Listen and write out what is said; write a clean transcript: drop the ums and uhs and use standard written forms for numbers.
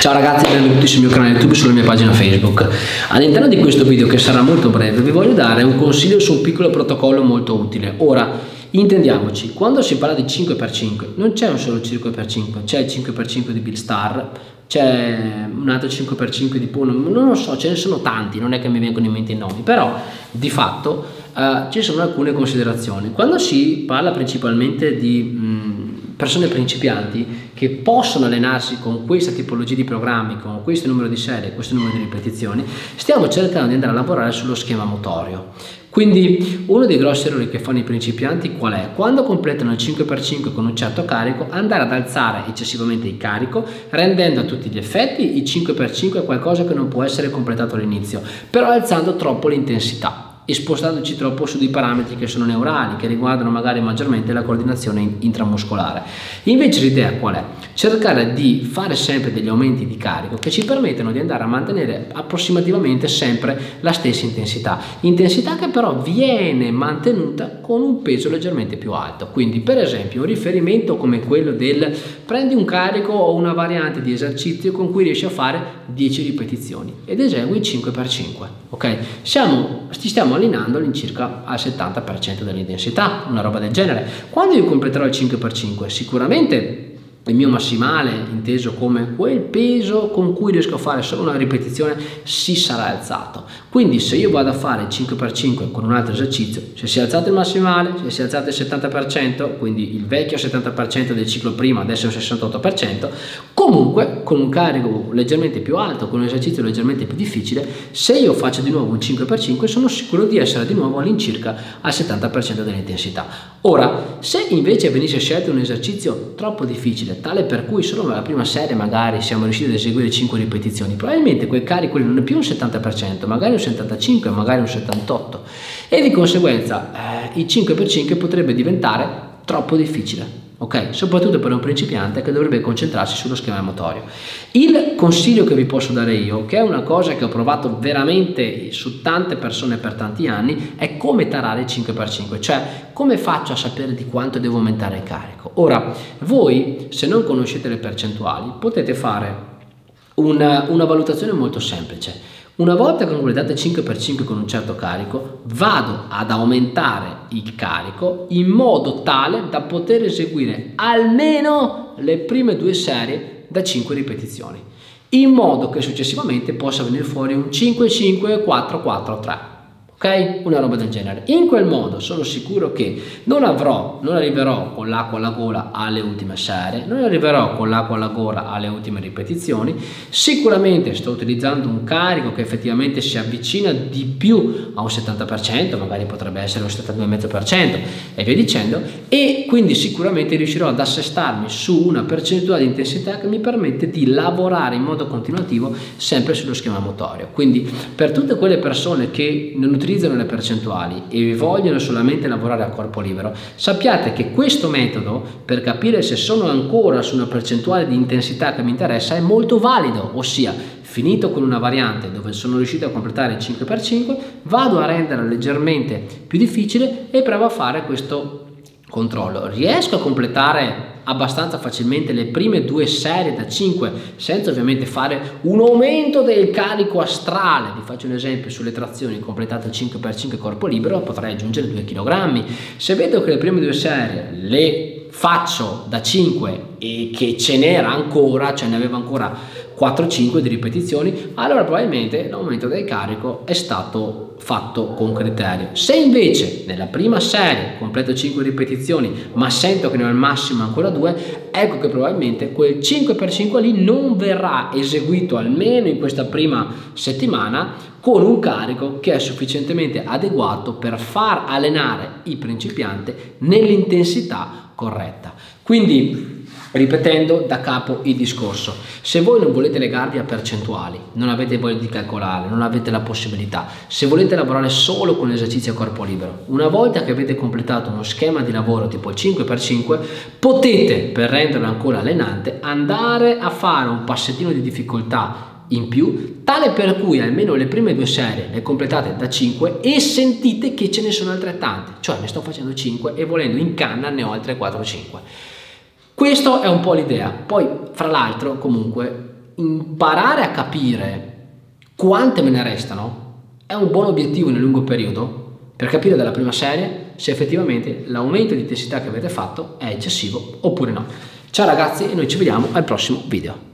Ciao ragazzi, benvenuti sul mio canale YouTube e sulla mia pagina Facebook. All'interno di questo video, che sarà molto breve, vi voglio dare un consiglio su un piccolo protocollo molto utile. Ora, intendiamoci, quando si parla di 5x5 non c'è un solo 5x5, c'è il 5x5 di Bill Starr, c'è un altro 5x5 di Puno, non lo so, ce ne sono tanti, non è che mi vengono in mente i nomi, però di fatto ci sono alcune considerazioni. Quando si parla principalmente di persone principianti che possono allenarsi con questa tipologia di programmi, con questo numero di serie, questo numero di ripetizioni, stiamo cercando di andare a lavorare sullo schema motorio. Quindi uno dei grossi errori che fanno i principianti qual è? Quando completano il 5x5 con un certo carico, andare ad alzare eccessivamente il carico, rendendo a tutti gli effetti il 5x5 qualcosa che non può essere completato all'inizio, però alzando troppo l'intensità e spostandoci troppo su dei parametri che sono neurali, che riguardano magari maggiormente la coordinazione intramuscolare. Invece l'idea qual è? Cercare di fare sempre degli aumenti di carico che ci permettono di andare a mantenere approssimativamente sempre la stessa intensità che però viene mantenuta con un peso leggermente più alto. Quindi per esempio un riferimento come quello del prendi un carico o una variante di esercizio con cui riesci a fare 10 ripetizioni ed esegui 5x5, ok? Ci stiamo allenando all'incirca al 70% dell'intensità, una roba del genere. Quando io completerò il 5x5 sicuramente il mio massimale, inteso come quel peso con cui riesco a fare solo una ripetizione, si sarà alzato. Quindi se io vado a fare il 5x5 con un altro esercizio, se si è alzato il massimale, se si è alzato il 70%, quindi il vecchio 70% del ciclo prima, adesso è il 68%, comunque con un carico leggermente più alto, con un esercizio leggermente più difficile, se io faccio di nuovo un 5x5 sono sicuro di essere di nuovo all'incirca al 70% dell'intensità. Ora, se invece venisse scelto un esercizio troppo difficile, tale per cui solo nella prima serie magari siamo riusciti ad eseguire 5 ripetizioni, probabilmente quel carico non è più un 70%, magari un 75%, magari un 78%, e di conseguenza il 5x5 potrebbe diventare troppo difficile. Ok, soprattutto per un principiante che dovrebbe concentrarsi sullo schema motorio. Il consiglio che vi posso dare io, che è una cosa che ho provato veramente su tante persone per tanti anni, è come tarare il 5x5, cioè come faccio a sapere di quanto devo aumentare il carico. Ora, voi se non conoscete le percentuali potete fare una valutazione molto semplice. Una volta che completate 5x5 con un certo carico, vado ad aumentare il carico in modo tale da poter eseguire almeno le prime 2 serie da 5 ripetizioni, in modo che successivamente possa venire fuori un 5-5, 4-4-3. Ok? Una roba del genere. In quel modo sono sicuro che non arriverò con l'acqua alla gola alle ultime serie, non arriverò con l'acqua alla gola alle ultime ripetizioni, sicuramente sto utilizzando un carico che effettivamente si avvicina di più a un 70%, magari potrebbe essere un 72,5% e via dicendo, e quindi sicuramente riuscirò ad assestarmi su una percentuale di intensità che mi permette di lavorare in modo continuativo sempre sullo schema motorio. Quindi per tutte quelle persone che non utilizzano le percentuali e vogliono solamente lavorare a corpo libero, sappiate che questo metodo, per capire se sono ancora su una percentuale di intensità che mi interessa, è molto valido, ossia finito con una variante dove sono riuscito a completare il 5x5, vado a renderla leggermente più difficile e provo a fare questo controllo. Riesco a completare abbastanza facilmente le prime 2 serie da 5 senza ovviamente fare un aumento del carico astrale. Vi faccio un esempio: sulle trazioni completate il 5x5 corpo libero potrei aggiungere 2 kg. Se vedo che le prime 2 serie le faccio da 5 e che ce n'era ancora, ce ne avevo ancora 4-5 di ripetizioni, allora probabilmente l'aumento del carico è stato fatto con criterio. Se invece nella prima serie completo 5 ripetizioni ma sento che ne ho al massimo ancora 2, ecco che probabilmente quel 5x5 lì non verrà eseguito almeno in questa prima settimana con un carico che è sufficientemente adeguato per far allenare il principiante nell'intensità corretta. Quindi, ripetendo da capo il discorso, se voi non volete legarvi a percentuali, non avete voglia di calcolare, non avete la possibilità, se volete lavorare solo con l'esercizio a corpo libero, una volta che avete completato uno schema di lavoro tipo il 5x5, potete, per renderlo ancora allenante, andare a fare un passettino di difficoltà in più, tale per cui almeno le prime 2 serie le completate da 5 e sentite che ce ne sono altrettante, cioè ne sto facendo 5 e volendo in canna ne ho altre 4-5. Questo è un po' l'idea. Poi fra l'altro comunque imparare a capire quante me ne restano è un buon obiettivo nel lungo periodo per capire dalla prima serie se effettivamente l'aumento di intensità che avete fatto è eccessivo oppure no. Ciao ragazzi e noi ci vediamo al prossimo video.